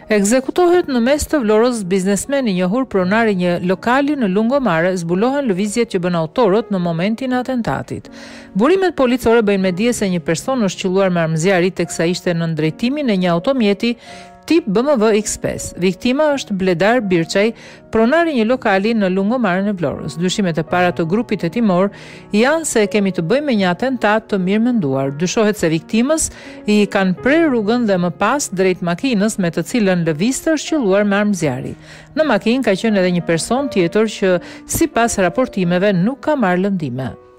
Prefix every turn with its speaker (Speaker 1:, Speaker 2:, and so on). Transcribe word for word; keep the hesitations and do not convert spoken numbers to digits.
Speaker 1: Ekzekutohet në mes të Vlorës biznesmeni i njohur pronari një lokali në Lungomare zbulohen lëvizjet që bën autorët në momentin e atentatit. Burimet policore bëjnë me dije se një person është qelluar me armëzjarri teksa ishte në drejtimin e një automjeti tip B M W X pesë. Viktima është Bledar Birçaj, pronari i një lokali në Lungomare në Vlorës. Dyshimet e para të grupit hetimor janë se kemi të bëjmë me një atentat të mirëmenduar. Dyshohet se viktimës i kanë prerë rrugën dhe më pas drejt makinës me të cilën lëvizte është qelluar me armëzjarri. Në makinë ka qenë edhe një person tjetër që sipas raportimeve nuk ka marrë lëndime.